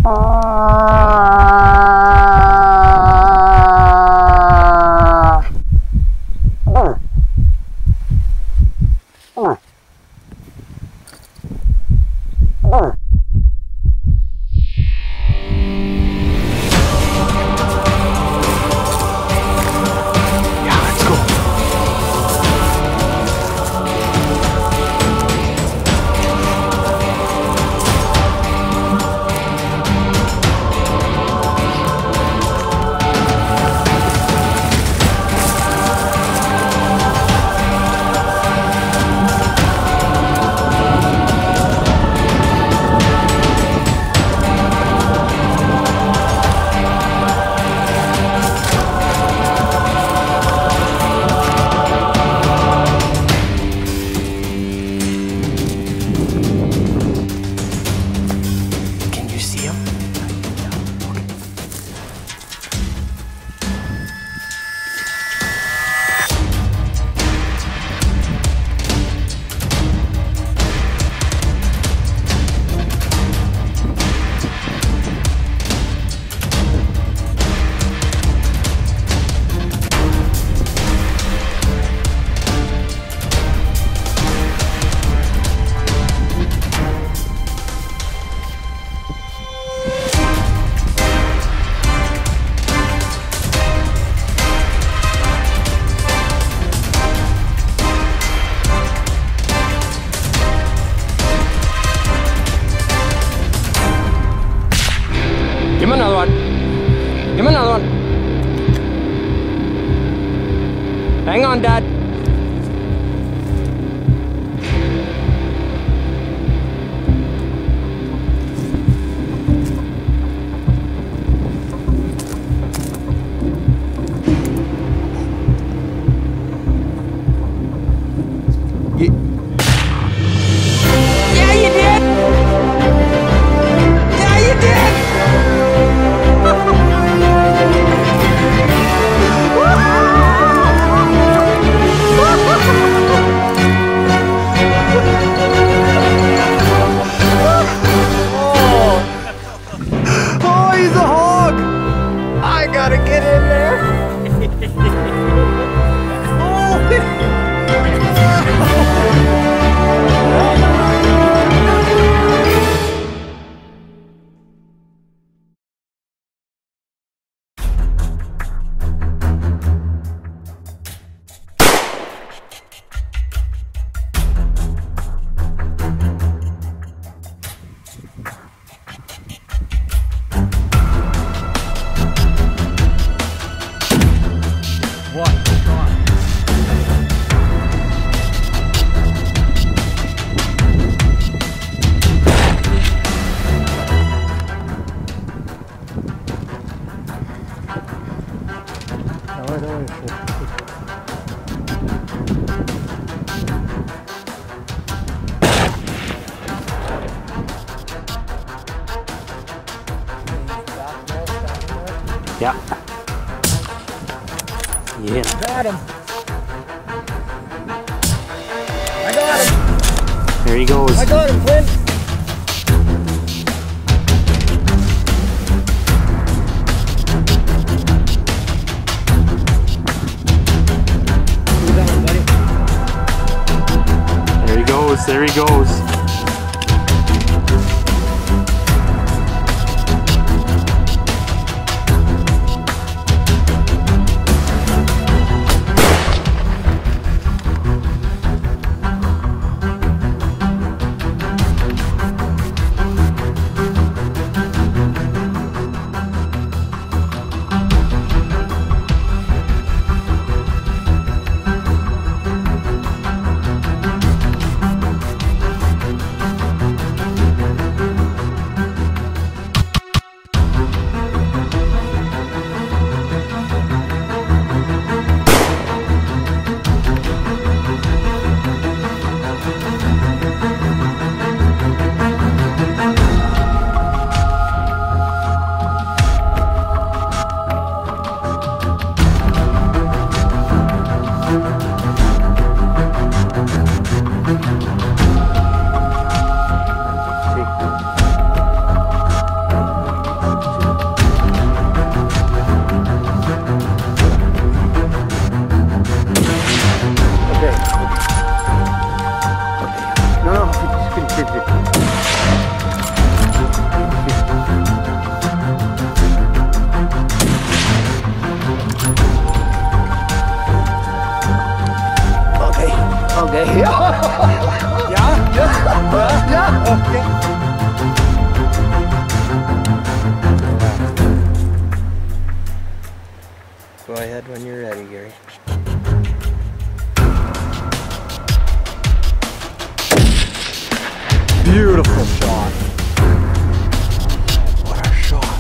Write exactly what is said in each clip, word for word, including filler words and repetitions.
Give him another one. Give him another one. Hang on, Dad. Yeah, you did. Yeah, you did. Oh, he's a hog! I gotta get in there. Yeah. Yeah. Got him. I got him. There he goes. I got him, Clint. There he goes. There he goes. Okay. Go ahead when you're ready, Gary. Beautiful shot. What a shot.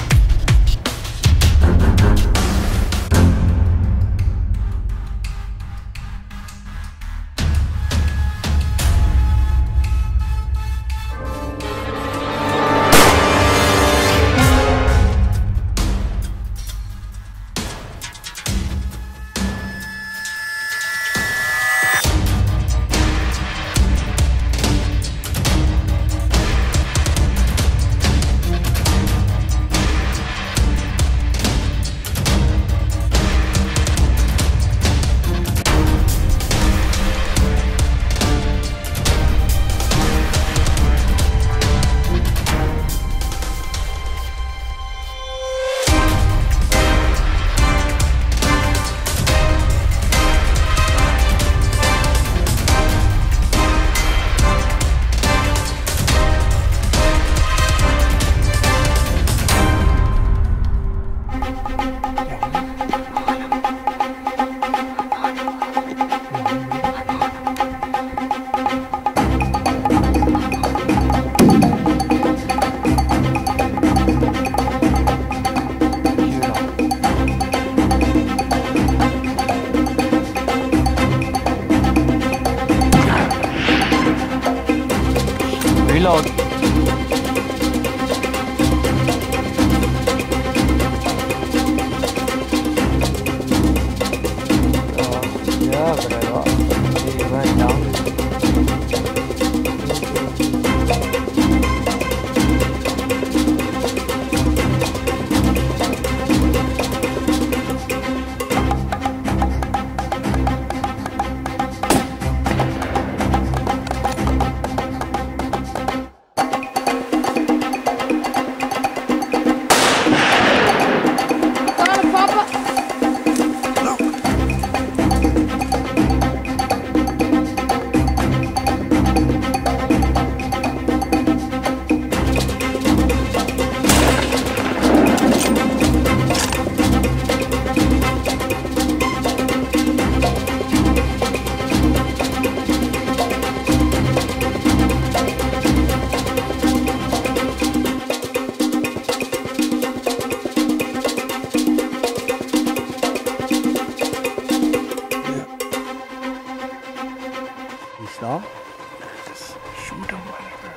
Reload. Yeah, but I lost. He went down. Stop. Just shoot him whenever.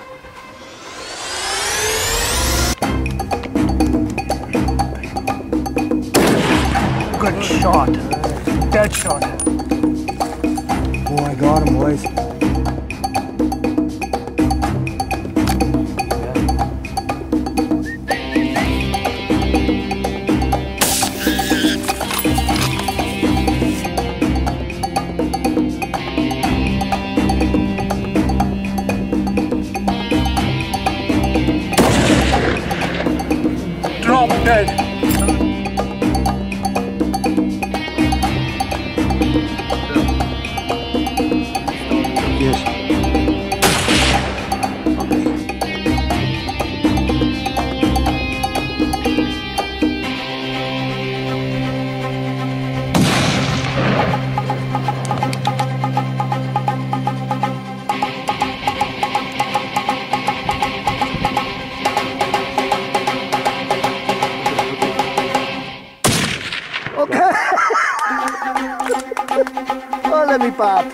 Good shot. Dead shot. Oh, I got him, boys. Drop dead. Okay. Oh, let me pop.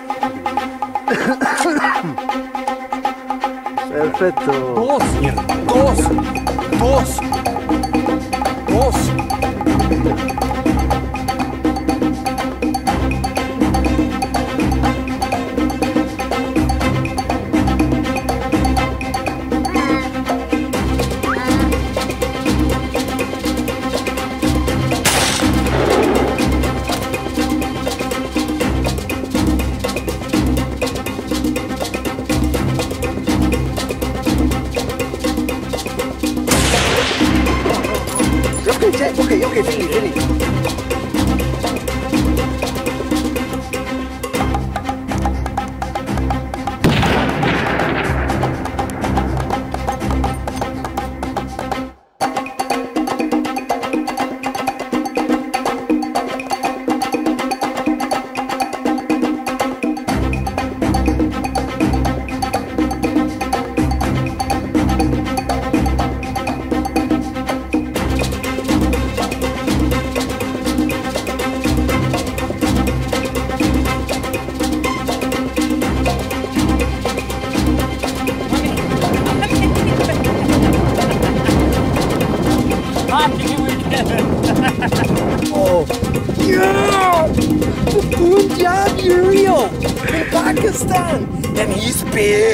Perfecto. Dos. Dos. Dos. Dos. Okay, okay, finish, finish.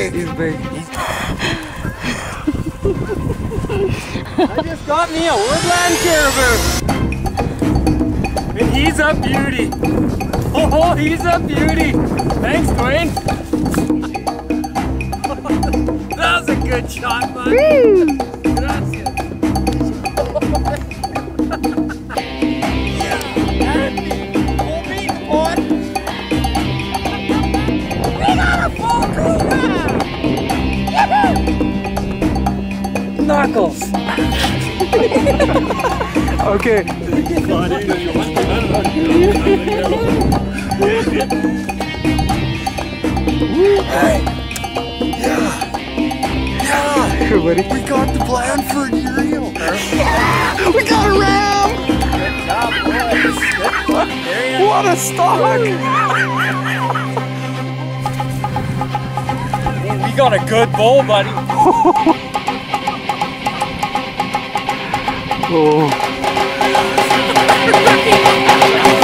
big. He's big. I just got me a woodland caribou. And he's a beauty. Oh, he's a beauty. Thanks, Dwayne. That was a good shot, bud. Gracias. Yeah, full meat, boy. We got a full cougar. Knuckles. Okay. Hey. Yeah. Yeah. Here, buddy. We got the plan for a new reel. Yeah. We got a ram. Good job, boys. There you go. What a stock! We got a good bull, buddy. Oh.